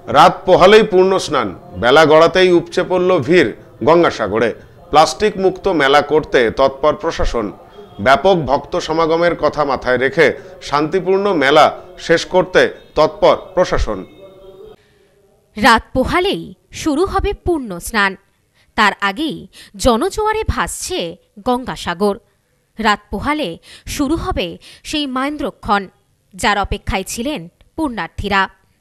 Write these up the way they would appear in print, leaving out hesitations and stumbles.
রাত পোহালেই পূর্ণ স্নান, বেলা গড়াতেই উপচে পড়ল ভিড় গঙ্গাসাগরে। প্লাস্টিক মুক্ত মেলা করতে তৎপর প্রশাসন। ব্যাপক ভক্ত সমাগমের কথা মাথায় রেখে শান্তিপূর্ণ মেলা শেষ করতে তৎপর প্রশাসন। রাত পোহালেই শুরু হবে পূর্ণ স্নান, তার আগেই জনজোয়ারে ভাসছে গঙ্গাসাগর। রাত পোহালে শুরু হবে সেই মাহেন্দ্রক্ষণ, যার অপেক্ষায় ছিলেন পুণ্যার্থীরা।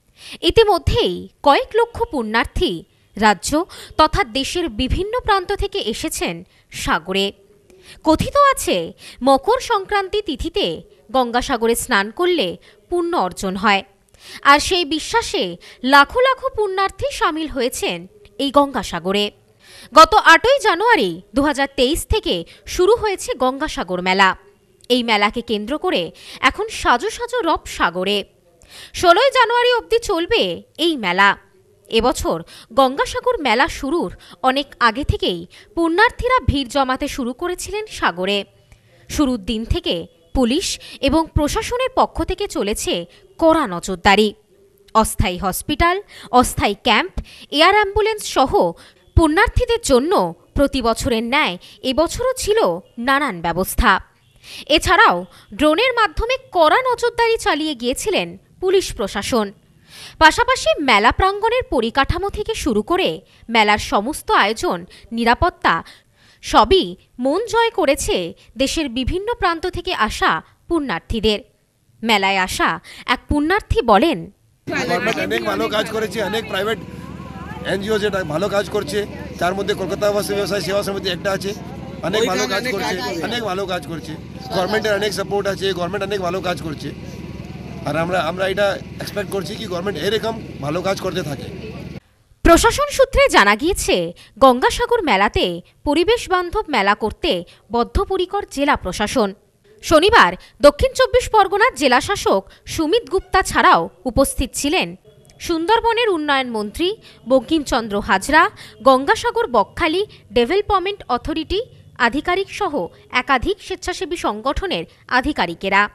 ইতিমধ্যেই কয়েক লক্ষ পুণ্যার্থী রাজ্য তথা দেশের বিভিন্ন প্রান্ত থেকে এসেছেন সাগরে। কথিত আছে, মকর সংক্রান্তি তিথিতে গঙ্গাসাগরে স্নান করলে পুণ্য অর্জন হয়, আর সেই বিশ্বাসে লাখো লাখো পুণ্যার্থী সামিল হয়েছেন এই গঙ্গাসাগরে। গত 8ই জানুয়ারি 2023 থেকে শুরু হয়েছে গঙ্গাসাগর মেলা। এই মেলাকে কেন্দ্র করে এখন সাজো সাজো রব সাগরে। 16ই জানুয়ারি অবধি চলবে এই মেলা। এবছর গঙ্গাসাগর মেলা শুরুর অনেক আগে থেকেই পুণ্যার্থীরা ভিড় জমাতে শুরু করেছিলেন সাগরে। শুরুর দিন থেকে পুলিশ এবং প্রশাসনের পক্ষ থেকে চলেছে কড়া নজরদারি। অস্থায়ী হসপিটাল, অস্থায়ী ক্যাম্প, এয়ার অ্যাম্বুলেন্স সহ পুণ্যার্থীদের জন্য প্রতি বছরের ন্যায় এবছরও ছিল নানান ব্যবস্থা। এছাড়াও ড্রোনের মাধ্যমে কড়া নজরদারি চালিয়ে গিয়েছিলেন পুলিশ প্রশাসন। পাশাপাশি মেলা প্রাঙ্গণের পরিকাঠামো থেকে শুরু করে মেলার সমস্ত আয়োজন, নিরাপত্তা সবই মন জয় করেছে দেশের বিভিন্ন প্রান্ত থেকে আসা পুণ্যার্থীদের। মেলায় আসা এক পুণ্যার্থী বলেন, গভর্নমেন্ট অনেক ভালো কাজ করেছে, অনেক প্রাইভেট এনজিও যেটা ভালো কাজ করছে, তার মধ্যে কলকাতা ব্যবসায় সেবা সমিতি একটা আছে, অনেক ভালো কাজ করছে, অনেক ভালো কাজ করছে। গভর্নমেন্টের অনেক সাপোর্ট আছে, গভর্নমেন্ট অনেক ভালো কাজ করছে, আর আমরা এটা এক্সপেক্ট করছি কি গভর্নমেন্ট এরকম ভালো কাজ করতে থাকে। প্রশাসন সূত্রে জানা গিয়েছে, গঙ্গাসাগর মেলাতে পরিবেশ বান্ধব মেলা করতে বদ্ধপরিকর জেলা প্রশাসন। শনিবার দক্ষিণ 24 পরগনার জেলাশাসক সুমিত গুপ্তা ছাড়াও উপস্থিত ছিলেন সুন্দরবনের উন্নয়ন মন্ত্রী বঙ্কিমচন্দ্র হাজরা, গঙ্গাসাগর বকখালি ডেভেলপমেন্ট অথরিটি আধিকারিক সহ একাধিক স্বেচ্ছাসেবী সংগঠনের আধিকারিকেরা।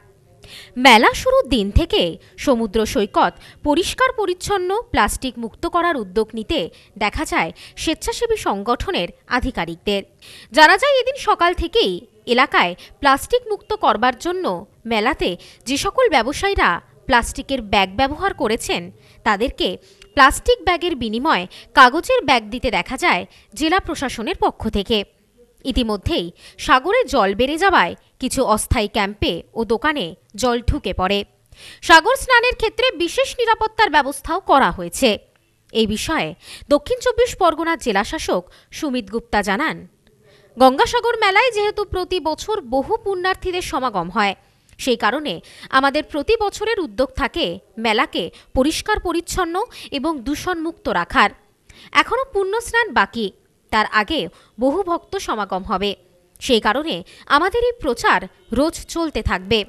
মেলা শুরুর দিন থেকে সমুদ্র সৈকত পরিষ্কার পরিচ্ছন্ন, প্লাস্টিক মুক্ত করার উদ্যোগ নিতে দেখা যায় স্বেচ্ছাসেবী সংগঠনের আধিকারিকদের। জানা যায়, এদিন সকাল থেকেই এলাকায় প্লাস্টিক মুক্ত করবার জন্য মেলাতে যে সকল ব্যবসায়ীরা প্লাস্টিকের ব্যাগ ব্যবহার করেছেন তাদেরকে প্লাস্টিক ব্যাগের বিনিময়ে কাগজের ব্যাগ দিতে দেখা যায় জেলা প্রশাসনের পক্ষ থেকে। ইতিমধ্যেই সাগরে জল বেড়ে যাওয়ায় কিছু অস্থায়ী ক্যাম্পে ও দোকানে জল ঢুকে পড়ে। সাগর স্নানের ক্ষেত্রে বিশেষ নিরাপত্তার ব্যবস্থাও করা হয়েছে। এই বিষয়ে দক্ষিণ 24 পরগনার জেলাশাসক সুমিত গুপ্তা জানান, গঙ্গাসাগর মেলায় যেহেতু প্রতি বছর বহু পুণ্যার্থীদের সমাগম হয়, সেই কারণে আমাদের প্রতি বছরের উদ্যোগ থাকে মেলাকে পরিষ্কার পরিচ্ছন্ন এবং দূষণমুক্ত রাখার। এখনও পুণ্য স্নান বাকি, তার আগে বহু ভক্ত সমাগম হবে, সেই কারণে আমাদের এই প্রচার রোজ চলতে থাকবে।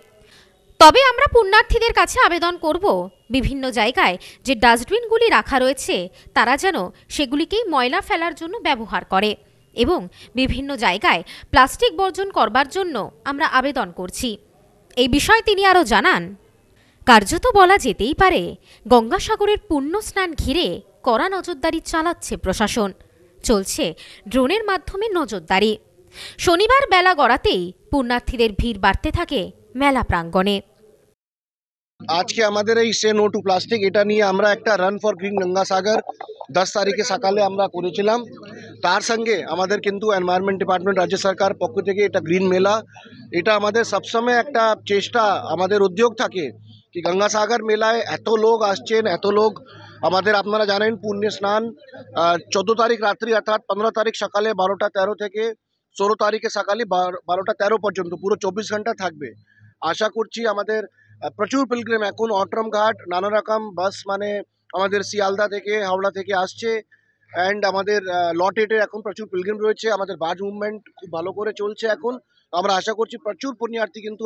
তবে আমরা পুণ্যার্থীদের কাছে আবেদন করব, বিভিন্ন জায়গায় যে ডাস্টবিনগুলি রাখা রয়েছে তারা যেন সেগুলিকেই ময়লা ফেলার জন্য ব্যবহার করে, এবং বিভিন্ন জায়গায় প্লাস্টিক বর্জন করবার জন্য আমরা আবেদন করছি। এই বিষয়ে তিনি আরও জানান, কার্যত বলা যেতেই পারে গঙ্গাসাগরের পুণ্য স্নান ঘিরে কড়া নজরদারি চালাচ্ছে প্রশাসন। চলছে ড্রোনের মাধ্যমে নজরদারি। শনিবার বেলা গড়াতেই পুণ্যার্থীদের ভিড় বাড়তে থাকে মেলা প্রাঙ্গণে। আজকে আমাদের এই সে নো টু প্লাস্টিক এটা নিয়ে আমরা একটা রান ফর গ্রিন গঙ্গাসাগর 10 তারিখে সকালে আমরা করেছিলাম। তার সঙ্গে আমাদের কিন্তু এনভায়রনমেন্ট ডিপার্টমেন্ট, রাজ্য সরকার পক্ষ থেকে এটা গ্রিন মেলা, এটা আমাদের সবসময় একটা চেষ্টা, আমাদের উদ্যোগ থাকে কি গঙ্গাসাগর মেলায় এত লোক আসছেন, এত লোক আমাদের, আপনারা জানেন পুণ্য স্নান 14 তারিখ রাত্রি অর্থাৎ 15 তারিখ সকালে 12টা 13 থেকে 16 তারিখে সকালে 12টা 13 পর্যন্ত পুরো 24 ঘন্টা থাকবে। আশা করছি আমাদের প্রচুর পিলগ্রিম এখন অট্রম ঘাট, নানা রকম বাস, মানে আমাদের শিয়ালদা থেকে, হাওড়া থেকে আসছে, অ্যান্ড আমাদের লটেটের এখন প্রচুর পিলগ্রিম রয়েছে। আমাদের বাস মুভমেন্ট খুব ভালো করে চলছে এখন। আমরা আশা করছি প্রচুর পুণ্যার্থী কিন্তু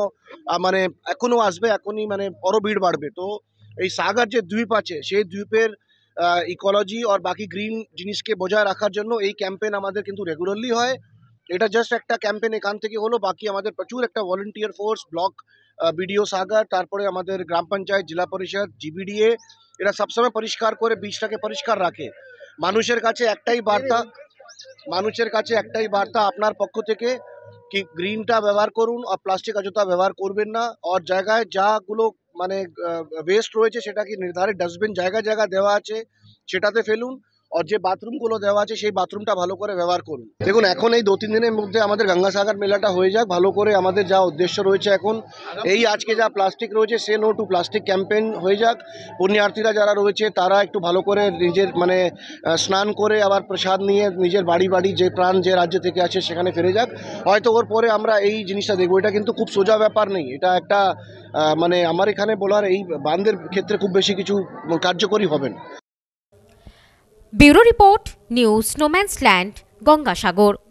এখনও আসবে, এখনই মানে আরও ভিড় বাড়বে। তো এই সাগর যে দ্বীপ আছে, সেই দ্বীপের ইকোলজি আর বাকি গ্রিন জিনিসকে বজায় রাখার জন্য এই ক্যাম্পেইন আমাদের কিন্তু রেগুলারলি হয়। এটা জাস্ট একটা ক্যাম্পেইন এখান থেকে হলো, বাকি আমাদের প্রচুর একটা volunteer force, block BDO Sagar, তারপরে আমাদের গ্রাম পঞ্চায়েত, জেলা পরিষদ, জিবিডিএ, এরা সবসময় পরিষ্কার করে বীজটাকে পরিষ্কার রাখে। মানুষের কাছে একটাই বার্তা আপনার পক্ষ থেকে কি গ্রিনটা ব্যবহার করুন আর প্লাস্টিক অযথা ব্যবহার করবেন না। আর জায়গায় যাগুলো মানে ওয়েস্ট রয়েছে সেটা কি নির্ধারিত ডাস্টবিন জায়গায় দেওয়া আছে সেটাতে ফেলুন, আর যে বাথরুমগুলো দেওয়া আছে সেই বাথরুমটা ভালো করে ব্যবহার করুন। দেখুন, এখন এই 2-3 দিনের মধ্যে আমাদের গঙ্গাসাগর মেলাটা হয়ে যাক ভালো করে। আমাদের যা উদ্দেশ্য রয়েছে এখন এই আজকে যা প্লাস্টিক রয়েছে সে নো টু প্লাস্টিক ক্যাম্পেইন হয়ে যাক। পুণ্যার্থীরা যারা রয়েছে তারা একটু ভালো করে নিজের মানে স্নান করে আবার প্রসাদ নিয়ে নিজের বাড়ি যে প্রাণ যে রাজ্য থেকে আছে সেখানে ফিরে যাক। হয়তো ওর পরে আমরা এই জিনিসটা দেখবো। এটা কিন্তু খুব সোজা ব্যাপার নেই, এটা একটা মানে আমার এখানে বলার এই বাঁধের ক্ষেত্রে খুব বেশি কিছু কার্যকরী হবে না। Bureau report, news no man's land, Gangasagar.